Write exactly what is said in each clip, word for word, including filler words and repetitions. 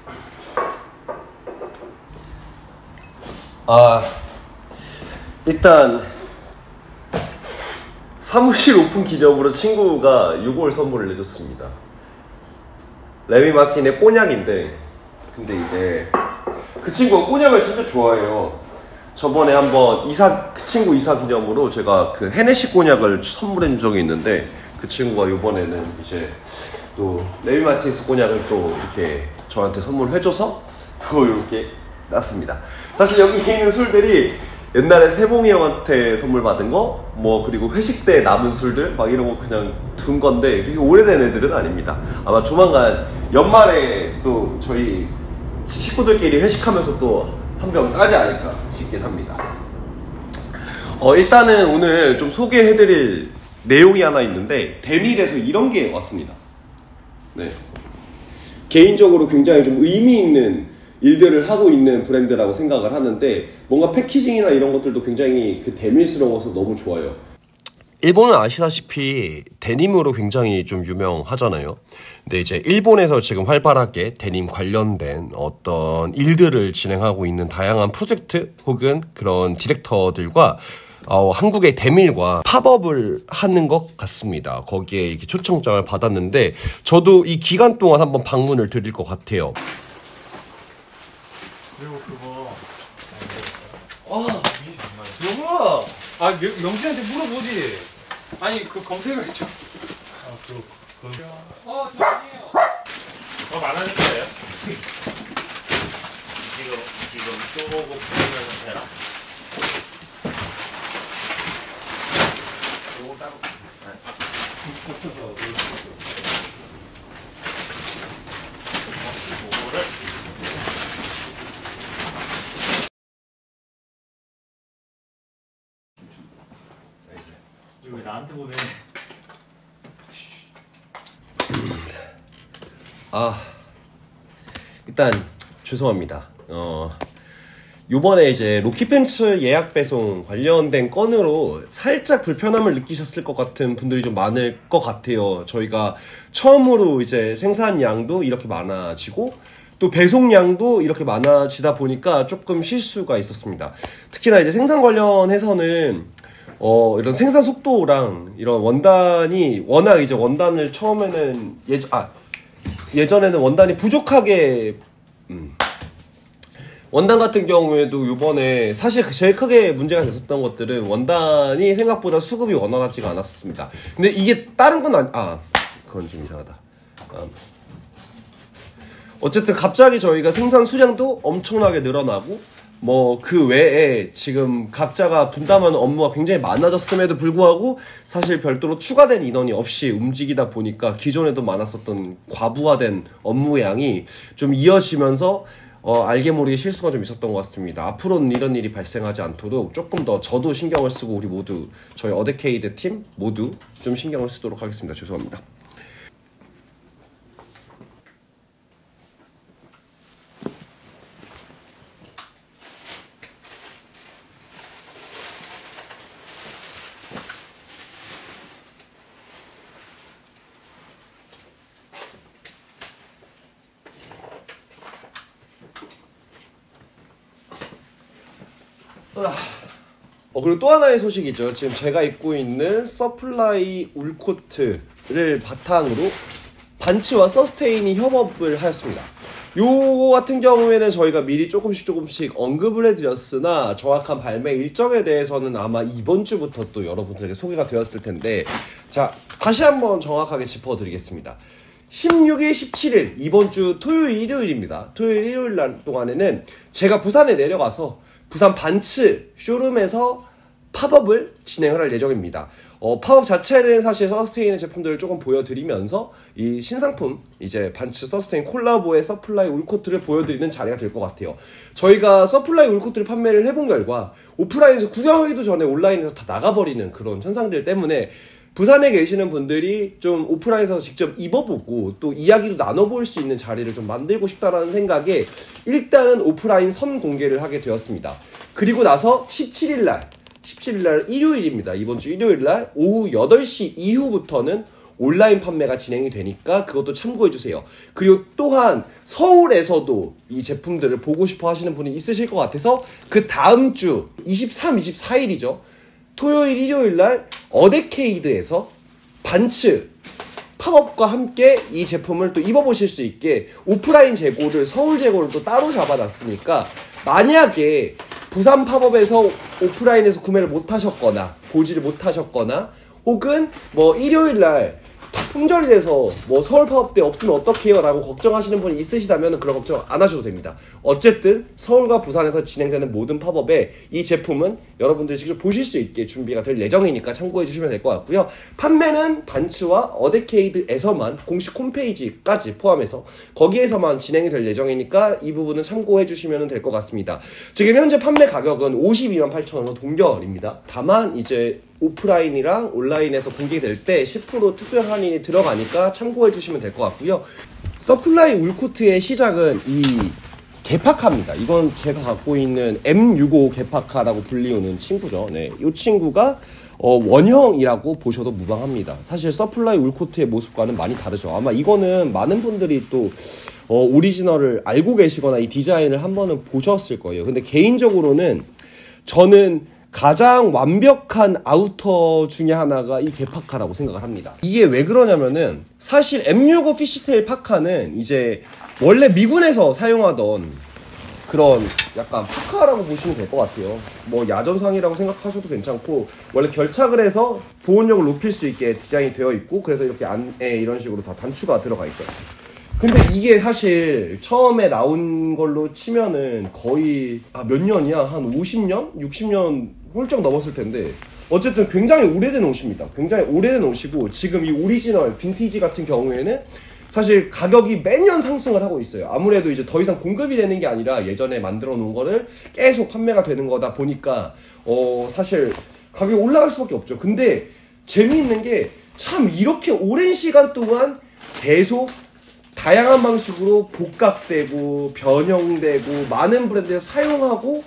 아, 일단 사무실 오픈 기념으로 친구가 이걸 선물을 해줬습니다. 레미 마틴의 꼬냑인데, 근데 이제 그 친구가 꼬냑을 진짜 좋아해요. 저번에 한번 이사, 그 친구 이사 기념으로 제가 그 헤네시 꼬냑을 선물해 준 적이 있는데, 그 친구가 이번에는 이제 또 레미 마틴스 꼬냑을 또 이렇게 저한테 선물을 해줘서 또 이렇게 놨습니다. 사실 여기 있는 술들이 옛날에 세봉이 형한테 선물 받은 거, 뭐 그리고 회식 때 남은 술들 막 이런 거 그냥 둔 건데, 그게 오래된 애들은 아닙니다. 아마 조만간 연말에 또 저희 식구들끼리 회식하면서 또 한 병 까지 않을까 싶긴 합니다. 어, 일단은 오늘 좀 소개해드릴 내용이 하나 있는데, 데밀에서 이런 게 왔습니다. 네. 개인적으로 굉장히 좀 의미 있는 일들을 하고 있는 브랜드라고 생각을 하는데, 뭔가 패키징이나 이런 것들도 굉장히 그 데밀스러워서 너무 좋아요. 일본은 아시다시피 데님으로 굉장히 좀 유명하잖아요. 근데 이제 일본에서 지금 활발하게 데님 관련된 어떤 일들을 진행하고 있는 다양한 프로젝트 혹은 그런 디렉터들과 어, 한국의 데밀과 팝업을 하는 것 같습니다. 거기에 이렇게 초청장을 받았는데, 저도 이 기간 동안 한번 방문을 드릴 것 같아요. 그리고 그거 아, 영아! 아, 영진한테 물어보지. 아니, 그 검색을 했죠. 아, 그, 그. 어, 저기요. 더 많아질 거예요? 이거, 이거 쪼고 부으면서 되나? 요거 따로. 요거를. 왜 나한테 보내? 아, 일단 죄송합니다. 어, 요번에 이제 로키팬츠 예약 배송 관련된 건으로 살짝 불편함을 느끼셨을 것 같은 분들이 좀 많을 것 같아요. 저희가 처음으로 이제 생산량도 이렇게 많아지고 또 배송량도 이렇게 많아지다 보니까 조금 실수가 있었습니다. 특히나 이제 생산 관련해서는 어, 이런 생산 속도랑 이런 원단이 워낙 이제 원단을 처음에는 예전, 아, 예전에는 원단이 부족하게, 음, 원단 같은 경우에도 요번에 사실 제일 크게 문제가 됐었던 것들은 원단이 생각보다 수급이 원활하지가 않았습니다. 근데 이게 다른 건 아니, 아, 그건 좀 이상하다. 아, 어쨌든 갑자기 저희가 생산 수량도 엄청나게 늘어나고, 뭐 그 외에 지금 각자가 분담하는 업무가 굉장히 많아졌음에도 불구하고 사실 별도로 추가된 인원이 없이 움직이다 보니까 기존에도 많았었던 과부하된 업무량이 좀 이어지면서 어, 알게 모르게 실수가 좀 있었던 것 같습니다. 앞으로는 이런 일이 발생하지 않도록 조금 더 저도 신경을 쓰고 우리 모두 저희 어데케이드 팀 모두 좀 신경을 쓰도록 하겠습니다. 죄송합니다. 어, 그리고 또 하나의 소식이죠. 지금 제가 입고 있는 서플라이 울코트를 바탕으로 반츠와 서스테인이 협업을 하였습니다. 요 같은 경우에는 저희가 미리 조금씩 조금씩 언급을 해드렸으나 정확한 발매 일정에 대해서는 아마 이번 주부터 또 여러분들에게 소개가 되었을 텐데, 자, 다시 한번 정확하게 짚어드리겠습니다. 십육일, 십칠일 이번 주 토요일, 일요일입니다. 토요일, 일요일 날 동안에는 제가 부산에 내려가서 부산 반츠 쇼룸에서 팝업을 진행을 할 예정입니다. 어, 팝업 자체는 사실 서스테인의 제품들을 조금 보여드리면서 이 신상품 이제 반츠 서스테인 콜라보의 서플라이 울코트를 보여드리는 자리가 될 것 같아요. 저희가 서플라이 울코트를 판매를 해본 결과 오프라인에서 구경하기도 전에 온라인에서 다 나가버리는 그런 현상들 때문에 부산에 계시는 분들이 좀 오프라인에서 직접 입어보고 또 이야기도 나눠볼 수 있는 자리를 좀 만들고 싶다라는 생각에 일단은 오프라인 선 공개를 하게 되었습니다. 그리고 나서 십칠일 날 십칠일 날 일요일입니다. 이번 주 일요일 날 오후 여덟 시 이후부터는 온라인 판매가 진행이 되니까 그것도 참고해주세요. 그리고 또한 서울에서도 이 제품들을 보고 싶어 하시는 분이 있으실 것 같아서 그 다음 주 이십삼, 이십사일이죠. 토요일, 일요일 날 어데케이드에서 반츠 팝업과 함께 이 제품을 또 입어보실 수 있게 오프라인 재고를 서울 재고를 또 따로 잡아놨으니까 만약에 부산 팝업에서 오프라인에서 구매를 못하셨거나 보지를 못하셨거나 혹은 뭐 일요일날 품절이 돼서 뭐 서울 팝업 때 없으면 어떡해요 라고 걱정하시는 분이 있으시다면 그런 걱정 안 하셔도 됩니다. 어쨌든 서울과 부산에서 진행되는 모든 팝업에 이 제품은 여러분들이 직접 보실 수 있게 준비가 될 예정이니까 참고해 주시면 될 것 같고요. 판매는 반츠와 어데케이드에서만 공식 홈페이지까지 포함해서 거기에서만 진행이 될 예정이니까 이 부분은 참고해 주시면 될 것 같습니다. 지금 현재 판매 가격은 오십이만 팔천 원으로 동결입니다. 다만 이제 오프라인이랑 온라인에서 공개될 때 십 퍼센트 특별 할인이 들어가니까 참고해 주시면 될 것 같고요. 서플라이 울코트의 시작은 이 개파카입니다. 이건 제가 갖고 있는 엠 육십오 개파카라고 불리우는 친구죠. 네, 이 친구가 어, 원형이라고 보셔도 무방합니다. 사실 서플라이 울코트의 모습과는 많이 다르죠. 아마 이거는 많은 분들이 또 어, 오리지널을 알고 계시거나 이 디자인을 한 번은 보셨을 거예요. 근데 개인적으로는 저는 가장 완벽한 아우터 중에 하나가 이 개파카라고 생각을 합니다. 이게 왜 그러냐면은 사실 엠 육십오 피쉬테일 파카는 이제 원래 미군에서 사용하던 그런 약간 파카라고 보시면 될 것 같아요. 뭐 야전상이라고 생각하셔도 괜찮고 원래 결착을 해서 보온력을 높일 수 있게 디자인이 되어 있고 그래서 이렇게 안에 이런 식으로 다 단추가 들어가 있죠. 근데 이게 사실 처음에 나온 걸로 치면은 거의 아, 몇 년이야? 한 오십 년? 육십 년 훌쩍 넘었을 텐데 어쨌든 굉장히 오래된 옷입니다. 굉장히 오래된 옷이고 지금 이 오리지널 빈티지 같은 경우에는 사실 가격이 매년 상승을 하고 있어요. 아무래도 이제 더 이상 공급이 되는 게 아니라 예전에 만들어 놓은 거를 계속 판매가 되는 거다 보니까 어 사실 가격이 올라갈 수밖에 없죠. 근데 재미있는 게 참 이렇게 오랜 시간 동안 계속 다양한 방식으로 복각되고 변형되고 많은 브랜드에서 사용하고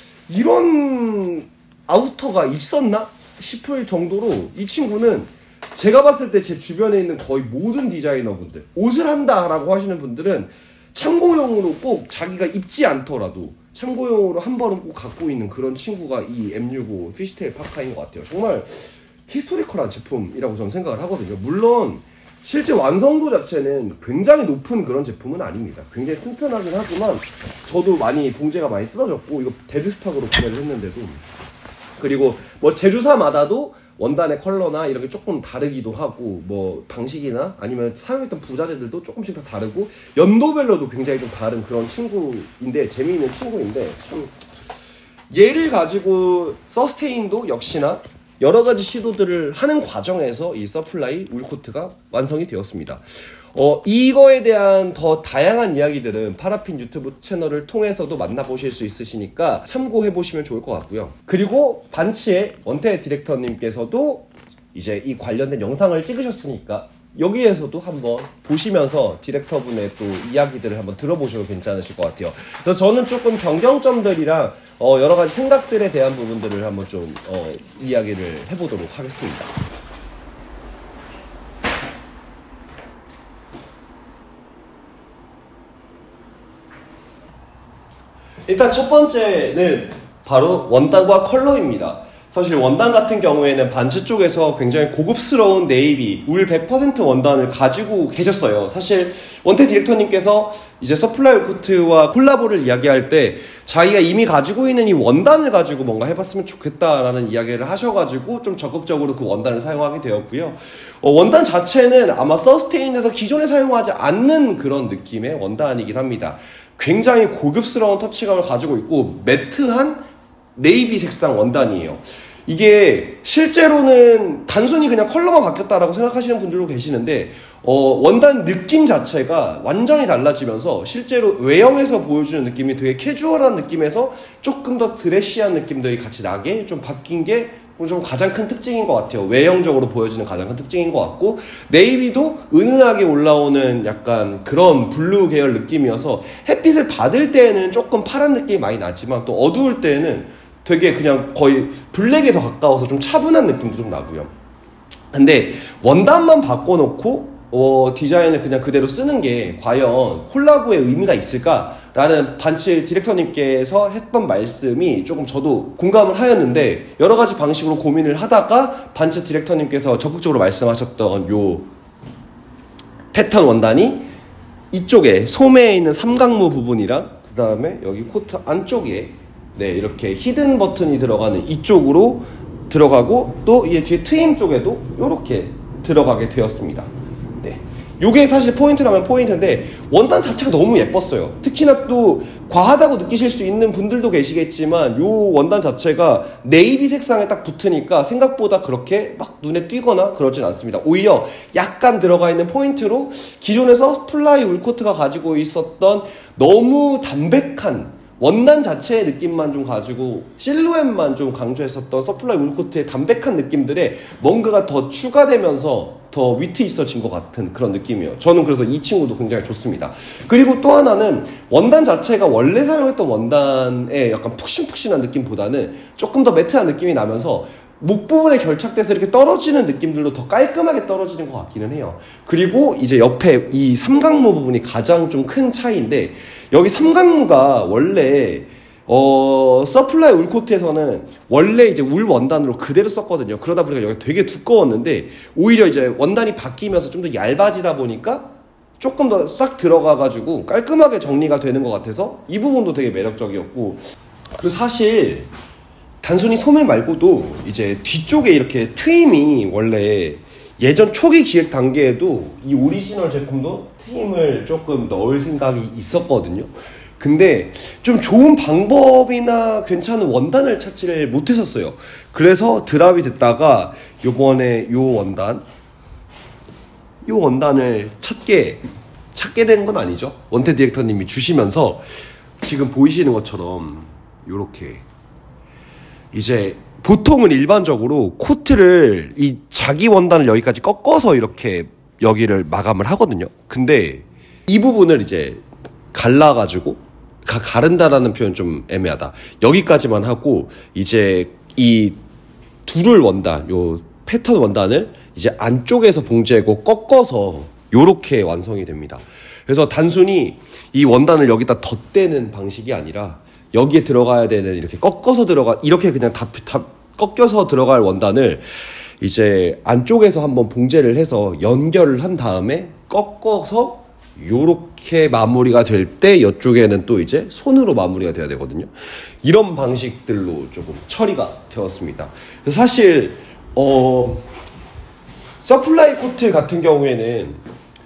이런 아우터가 있었나 싶을 정도로 이 친구는 제가 봤을 때 제 주변에 있는 거의 모든 디자이너분들 옷을 한다 라고 하시는 분들은 참고용으로 꼭 자기가 입지 않더라도 참고용으로 한 번은 꼭 갖고 있는 그런 친구가 이 엠 육십오 피쉬테일 파카인 것 같아요. 정말 히스토리컬한 제품이라고 저는 생각을 하거든요. 물론 실제 완성도 자체는 굉장히 높은 그런 제품은 아닙니다. 굉장히 튼튼하긴 하지만 저도 많이 봉제가 많이 뜯어졌고 이거 데드스탁으로 구매를 했는데도 그리고 뭐 제조사마다도 원단의 컬러나 이런 게 조금 다르기도 하고 뭐 방식이나 아니면 사용했던 부자재들도 조금씩 다 다르고 연도별로도 굉장히 좀 다른 그런 친구인데 재미있는 친구인데 참 얘를 가지고 서스테인도 역시나 여러 가지 시도들을 하는 과정에서 이 서플라이 울코트가 완성이 되었습니다. 어, 이거에 대한 더 다양한 이야기들은 파라핀 유튜브 채널을 통해서도 만나보실 수 있으시니까 참고해보시면 좋을 것 같고요. 그리고 반츠의 원태 디렉터님께서도 이제 이 관련된 영상을 찍으셨으니까 여기에서도 한번 보시면서 디렉터분의 또 이야기들을 한번 들어보셔도 괜찮으실 것 같아요. 그래서 저는 조금 변경점들이랑 어, 여러 가지 생각들에 대한 부분들을 한번 좀 어, 이야기를 해보도록 하겠습니다. 일단 첫 번째는 바로 원단과 컬러입니다. 사실 원단 같은 경우에는 반츠 쪽에서 굉장히 고급스러운 네이비 울 백 퍼센트 원단을 가지고 계셨어요. 사실 원태 디렉터님께서 이제 서플라이 울코트와 콜라보를 이야기할 때 자기가 이미 가지고 있는 이 원단을 가지고 뭔가 해봤으면 좋겠다라는 이야기를 하셔가지고 좀 적극적으로 그 원단을 사용하게 되었고요. 어, 원단 자체는 아마 서스테인에서 기존에 사용하지 않는 그런 느낌의 원단이긴 합니다. 굉장히 고급스러운 터치감을 가지고 있고 매트한 네이비 색상 원단이에요. 이게 실제로는 단순히 그냥 컬러만 바뀌었다라고 생각하시는 분들도 계시는데 어, 원단 느낌 자체가 완전히 달라지면서 실제로 외형에서 보여주는 느낌이 되게 캐주얼한 느낌에서 조금 더 드레시한 느낌들이 같이 나게 좀 바뀐 게 좀 가장 큰 특징인 것 같아요. 외형적으로 보여지는 가장 큰 특징인 것 같고 네이비도 은은하게 올라오는 약간 그런 블루 계열 느낌이어서 햇빛을 받을 때에는 조금 파란 느낌이 많이 나지만 또 어두울 때에는 되게 그냥 거의 블랙에 더 가까워서 좀 차분한 느낌도 좀 나고요. 근데 원단만 바꿔놓고 어, 디자인을 그냥 그대로 쓰는 게 과연 콜라보의 의미가 있을까라는 반츠 디렉터님께서 했던 말씀이 조금 저도 공감을 하였는데, 여러 가지 방식으로 고민을 하다가 반츠 디렉터님께서 적극적으로 말씀하셨던 요 패턴 원단이 이쪽에 소매에 있는 삼각무 부분이랑 그 다음에 여기 코트 안쪽에 네 이렇게 히든 버튼이 들어가는 이쪽으로 들어가고, 또 이 뒤에 트임 쪽에도 이렇게 들어가게 되었습니다. 네, 요게 사실 포인트라면 포인트인데 원단 자체가 너무 예뻤어요. 특히나 또 과하다고 느끼실 수 있는 분들도 계시겠지만 요 원단 자체가 네이비 색상에 딱 붙으니까 생각보다 그렇게 막 눈에 띄거나 그러진 않습니다. 오히려 약간 들어가 있는 포인트로 기존에 서플라이 울코트가 가지고 있었던 너무 담백한 원단 자체의 느낌만 좀 가지고 실루엣만 좀 강조했었던 서플라이 울코트의 담백한 느낌들에 뭔가가 더 추가되면서 더 위트 있어진 것 같은 그런 느낌이에요. 저는 그래서 이 친구도 굉장히 좋습니다. 그리고 또 하나는 원단 자체가 원래 사용했던 원단의 약간 푹신푹신한 느낌보다는 조금 더 매트한 느낌이 나면서 목 부분에 결착돼서 이렇게 떨어지는 느낌들도 더 깔끔하게 떨어지는 것 같기는 해요. 그리고 이제 옆에 이 삼각무 부분이 가장 좀 큰 차이인데, 여기 삼각무가 원래 어 서플라이 울코트에서는 원래 이제 울 원단으로 그대로 썼거든요. 그러다 보니까 여기 되게 두꺼웠는데 오히려 이제 원단이 바뀌면서 좀 더 얇아지다 보니까 조금 더 싹 들어가가지고 깔끔하게 정리가 되는 것 같아서 이 부분도 되게 매력적이었고, 그리고 사실 단순히 소매 말고도 이제 뒤쪽에 이렇게 트임이 원래 예전 초기 기획 단계에도 이 오리지널 제품도 트임을 조금 넣을 생각이 있었거든요. 근데 좀 좋은 방법이나 괜찮은 원단을 찾지를 못했었어요. 그래서 드랍이 됐다가 요번에 요 원단 요 원단을 찾게 찾게 된 건 아니죠. 원태 디렉터님이 주시면서 지금 보이시는 것처럼 요렇게 이제 보통은 일반적으로 코트를 이 자기 원단을 여기까지 꺾어서 이렇게 여기를 마감을 하거든요. 근데 이 부분을 이제 갈라가지고 가, 가른다라는 표현 좀 애매하다. 여기까지만 하고 이제 이 두를 원단, 요 패턴 원단을 이제 안쪽에서 봉제하고 꺾어서 요렇게 완성이 됩니다. 그래서 단순히 이 원단을 여기다 덧대는 방식이 아니라 여기에 들어가야 되는 이렇게 꺾어서 들어가 이렇게 그냥 다, 다 꺾여서 들어갈 원단을 이제 안쪽에서 한번 봉제를 해서 연결을 한 다음에 꺾어서 요렇게 마무리가 될 때 이쪽에는 또 이제 손으로 마무리가 돼야 되거든요. 이런 방식들로 조금 처리가 되었습니다. 그래서 사실 어 서플라이 코트 같은 경우에는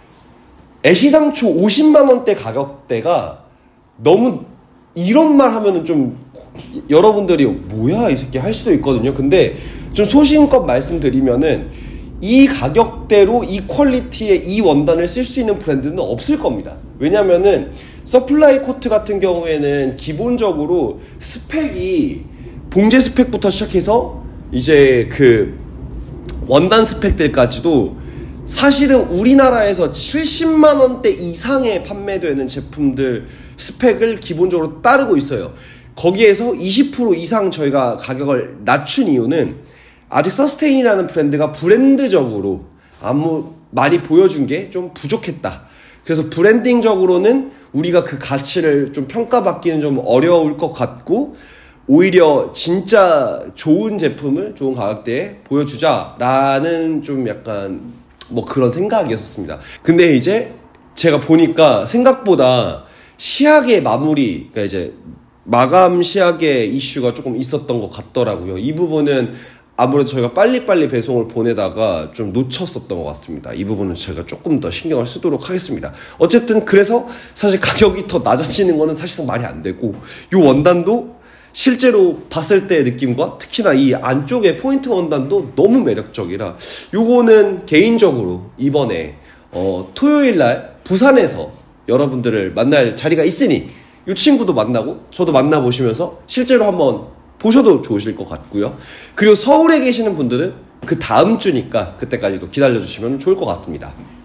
애시당초 오십만 원대 가격대가 너무 이런 말 하면은 좀 여러분들이 뭐야 이 새끼 할 수도 있거든요. 근데 좀 소신껏 말씀드리면은 이 가격대로 이 퀄리티의 이 원단을 쓸 수 있는 브랜드는 없을 겁니다. 왜냐면은 서플라이 코트 같은 경우에는 기본적으로 스펙이 봉제 스펙부터 시작해서 이제 그 원단 스펙들까지도 사실은 우리나라에서 칠십만 원대 이상에 판매되는 제품들 스펙을 기본적으로 따르고 있어요. 거기에서 이십 퍼센트 이상 저희가 가격을 낮춘 이유는 아직 서스테인이라는 브랜드가 브랜드적으로 아무 많이 보여준 게 좀 부족했다. 그래서 브랜딩적으로는 우리가 그 가치를 좀 평가받기는 좀 어려울 것 같고, 오히려 진짜 좋은 제품을 좋은 가격대에 보여주자라는 좀 약간 뭐 그런 생각이었습니다. 근데 이제 제가 보니까 생각보다 시약의 마무리, 그러니까 이제 마감 시약의 이슈가 조금 있었던 것 같더라고요. 이 부분은 아무래도 저희가 빨리빨리 배송을 보내다가 좀 놓쳤었던 것 같습니다. 이 부분은 제가 조금 더 신경을 쓰도록 하겠습니다. 어쨌든 그래서 사실 가격이 더 낮아지는 거는 사실상 말이 안 되고, 이 원단도 실제로 봤을 때의 느낌과 특히나 이 안쪽의 포인트 원단도 너무 매력적이라 요거는 개인적으로 이번에 어, 토요일날 부산에서 여러분들을 만날 자리가 있으니 이 친구도 만나고 저도 만나보시면서 실제로 한번 보셔도 좋으실 것 같고요. 그리고 서울에 계시는 분들은 그 다음 주니까 그때까지도 기다려주시면 좋을 것 같습니다.